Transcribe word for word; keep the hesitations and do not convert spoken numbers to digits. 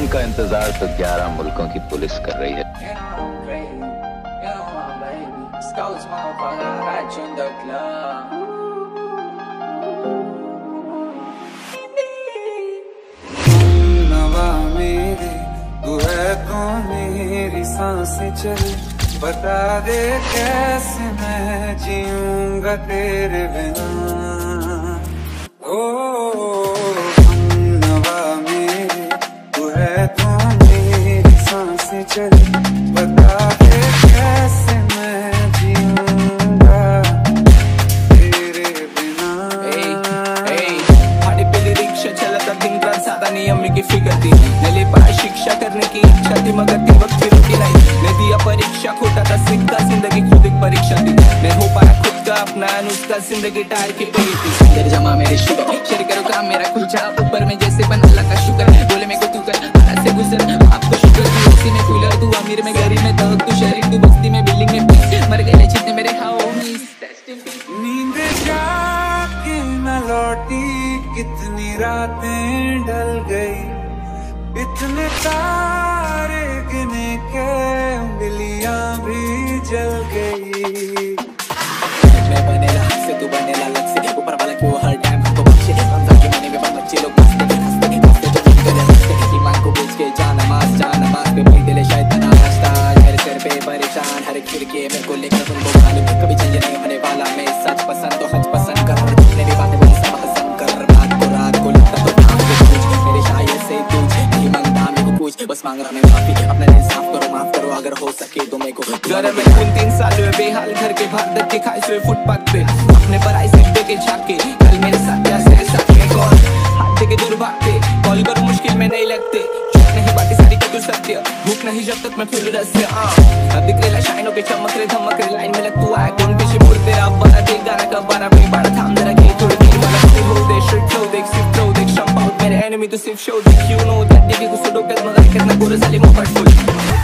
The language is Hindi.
का इंतजार तो ग्यारह मुल्कों की पुलिस कर रही है। नवा मेरे तू है तो मेरी सांसें चले, बता दे कैसे मैं जीऊंगा तेरे बिना। ओ नवा मेरे तू है तो मेरी सांसें चले, बता दे कैसे मैं जीऊंगा तेरे बिना। हाडी पेली रिक्शा चलता दिन रात साधा नियम की फिकर थी, नली पार शिक्षा करने की इच्छा थी मगर ती वक्त रुकी नहीं। मैं दिया परीक्षा खोटा था सिक्का, जिंदगी खुद एक परीक्षा थी। मैं हो पाया खुद का अपना अनुष्का, जिंदगी टायर की पई थी। तेरे जमा मेरे शुगर शेयर करो काम मेरा खुल जा ऊपर में जैसे बन अल्लाह का शुक्र। बोले मैं को तू कर हाथ से गुजर आपको शुक्र। तू उसी में कूलर तू अमीर में गरीब में तो तू शरीफ तू बस्ती में बिल्डिंग में पीस मर गए जितने मेरे होमीज। नींद जाके न लौटी कितनी रातें ढल गई, इतने तारे गिने के उंगलियां भी जल गई। मैं बनेला हक से तू बनेला लग से, ऊपर वाला क्यों हर टाइम हमको बख्शे। रमजान के महीने में बच्चे लोग हंसते हंसते हंसते तो दिन करे हंसते। ईमान को बेच के जान नमाज जान नमाज पे पढ़ दिले शैतान नाश्ता। मेरे सिर पे परेशान हर एक फिरके मेरे को लेकर तुमको मालूम कभी चेंज नहीं होने वाला। मैं सच पसंद तो हज पसंद कर, मेरी बातें बड़ी सब पसंद कर। रात को रात को लगता तो नाम के कुछ मेरे शायर से तुझ नहीं मांगता मेरे को कुछ, बस मांग रहा मैं माफी। अपना दिल साफ करो माफ करो अगर हो सके तो मेरे को। घर में उन तीन साल हुए बेहाल, घर के बाहर दर के खाए हुए फुटपाथ पे अपने पराई से देके झाके। कल मेरे साथ या तेरे साथ में कौन हाथ देके दूर भागते, कॉल करो मुश्किल में नहीं लगते। चुप नहीं बातें सारी का तू सत्य, भूख नहीं जब तक मैं फूल रस से। अब दिख रहे शाइनों के चमक रहे धमक रहे, लाइन में लग तू आया कौन पीछे मुड़ तेरा बना देख गाना कब बारा पे बड़ा थाम जरा के थोड़ी देर वाला से हो दे शिट फ्लो देख सिर्फ फ्लो देख शंप आउट मेरे एनिमी तो सिर्फ शो देख। यू नो दैट दिखे कुछ तो डॉक्टर मगर कितना गोरे साले मुंह पर फुल।